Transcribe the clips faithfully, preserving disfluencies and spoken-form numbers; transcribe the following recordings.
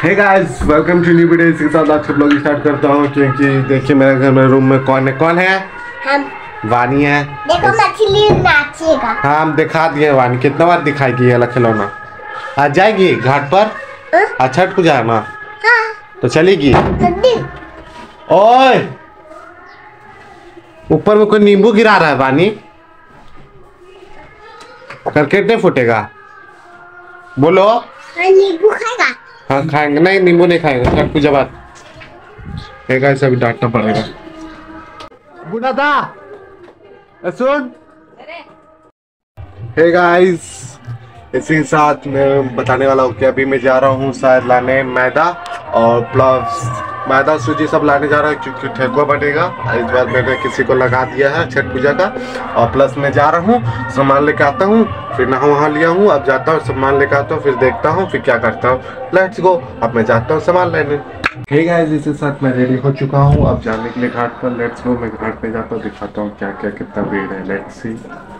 Hey guys, welcome to new video. इसके साथ आज का ब्लॉग स्टार्ट करता हूँ क्योंकि देखिए मेरे घर में रूम में कौन है कौन है हम। वानी है। देखो मछली नाचेगा। हाँ, हम दिखा दिए वानी कितना बार दिखाएगी ये खिलौना। आज जाएगी घाट पर आज छठ पूजा है ना। हाँ। तो चलेगी। ओए ऊपर में कोई नींबू गिरा रहा है वानी। क्रिकेट नहीं फूटेगा बोलो। नींबू खाएगा। हाँ खाएंगे। नहीं नींबू नहीं खाएंगे छठ पूजा बाद। गाइस अभी डांटना पड़ेगा। बुढ़ा था सुन। हे गाइस, इसी के साथ मैं बताने वाला हूँ कि अभी मैं जा रहा हूँ शायद लाने मैदा और प्लस मैदा सूजी सब लाने जा रहा है क्योंकि ठेकुआ बनेगा। इस बार मैंने किसी को लगा दिया है छठ पूजा का। और प्लस मैं जा रहा हूँ सामान लेके आता हूँ, फिर नहा वहाँ लिया हूँ। अब जाता हूँ सामान लेके आता हूँ, फिर देखता हूँ फिर क्या करता हूँ। Let's go. अब मैं जाता हूँ सामान लेने। हे गाइस, इसी के साथ मैं रेडी हो चुका हूँ अब जाने के लिए घाट पर। Let's go. मैं घाट पे जाता हूँ, दिखाता हूँ क्या क्या कितना भीड़ है। Let's see.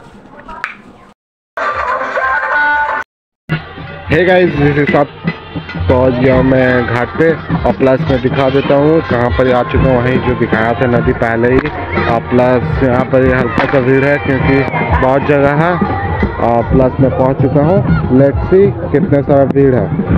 हे गाइस, इसी के साथ पहुंच गया हूँ मैं घाट पे और प्लस मैं दिखा देता हूँ कहाँ पर आ चुका हूँ। वहीं जो दिखाया था नदी पहले ही। और प्लस यहाँ पर हल्का सा भीड़ है क्योंकि बहुत जगह है। और प्लस मैं पहुँच चुका हूँ। लेट्स सी कितने सारा भीड़ है।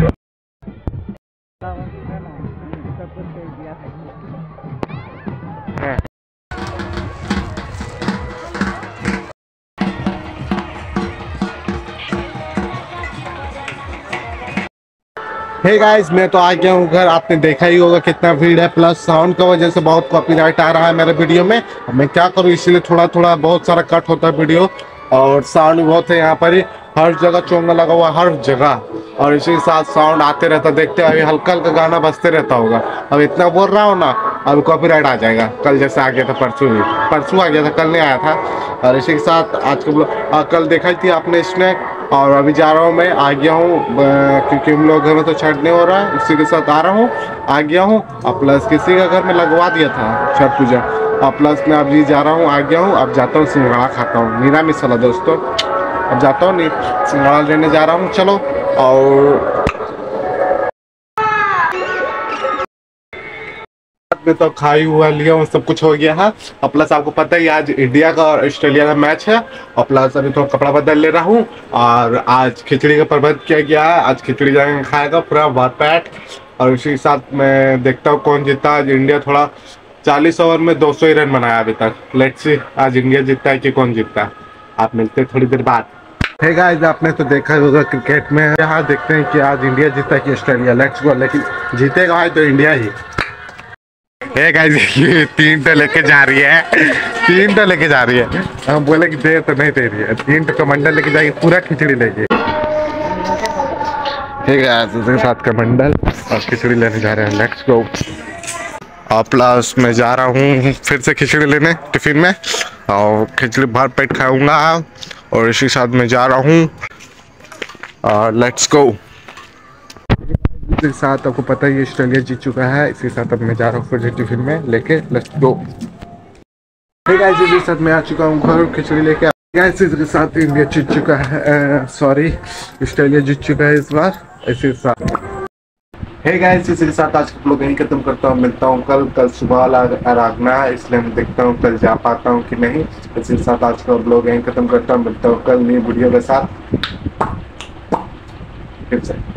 हे गाइस, मैं तो आ गया हूँ घर। आपने देखा ही होगा कितना भीड़ है। प्लस साउंड का वजह से बहुत कॉपीराइट आ रहा है मेरे वीडियो में। मैं क्या करूँ, इसलिए थोड़ा थोड़ा बहुत सारा कट होता है वीडियो। और साउंड बहुत है यहाँ पर ही, हर जगह चोंगा लगा हुआ हर जगह। और इसी के साथ साउंड आते रहता, देखते अभी हल्का हल्का गाना बजते रहता होगा। अब इतना बोल रहा हूँ ना, अब कॉपीराइट आ जाएगा। कल जैसे आ गया था, परसों ही परसों आ गया था, कल नहीं आया था। और इसी के साथ आज का कल देखा थी आपने स्नैक। और अभी जा रहा हूँ मैं, आ गया हूँ क्योंकि हम लोग घर में तो छठ नहीं हो रहा है। उसी के साथ आ रहा हूँ, आ गया हूँ। और प्लस किसी का घर में लगवा दिया था छठ पूजा। और प्लस मैं अभी जा रहा हूँ, आ गया हूँ। अब जाता हूँ सिंघाड़ा खाता हूँ। नीरा मिसाला दोस्तों। अब जाता हूँ, नहीं सिंघाड़ा लेने जा रहा हूँ। चलो। और में तो खाई हुआ लिया हूँ, सब कुछ हो गया है। और प्लस आपको पता ही आज इंडिया का और ऑस्ट्रेलिया का मैच है। और प्लस अभी थोड़ा कपड़ा बदल ले रहा हूँ। और आज खिचड़ी का प्रबंध किया गया है। आज खिचड़ी जाएंगे खाएगा पूरा भरपेट। और उसी के साथ मैं देखता हूँ कौन जीता। आज इंडिया थोड़ा चालीस ओवर में दो सौ ही रन बनाया अभी तक। लेट्स सी आज इंडिया जीतता है कि कौन जीतता है। आप मिलते हैं थोड़ी देर बाद। हे गाइस, आपने तो देखा होगा क्रिकेट में। यहाँ देखते हैं कि आज इंडिया जीतता है कि ऑस्ट्रेलिया। Let's go. लेकिन जीतेगा भाई तो इंडिया ही। हे गाइस, ये तीन तो लेके जा रही है, तीन तो लेके जा रही है। हम बोले कि दे तो नहीं दे रही है। तीन तो कमंडल लेके जाएगी, पूरा खिचड़ी लेके। हे गाइस, उसके साथ कमंडल और खिचड़ी लेने जा रहे हैं। Let's go. और प्लस मैं जा रहा हूँ फिर से खिचड़ी लेने टिफिन में। और खिचड़ी भर पेट खाऊंगा। और इसी साथ मैं जा रहा हूँ। और लेट्स गो। इसके साथ आपको पता है ऑस्ट्रेलिया जीत चुका है। इसके साथ अब मैं जा रहा हूँ फिर टिफिन में लेके। Let's go. हे गाइस, इसके साथ मैं आ चुका हूँ घर खिचड़ी लेके। गाइस, इसके साथ इंडिया जीत चुका है, सॉरी ऑस्ट्रेलिया जीत चुका है इस बार। इसके साथ हे गाइस, इसके साथ आज का ब्लॉग यहीं खत्म करता हूँ। मिलता हूँ कल कल सुबह आराधना है, इसलिए मैं देखता हूँ कल जा पाता हूँ कि नहीं। इसके साथ आज का ब्लॉग यहीं खत्म करता हूँ। मिलता हूँ कल नई वीडियो के साथ फिर से।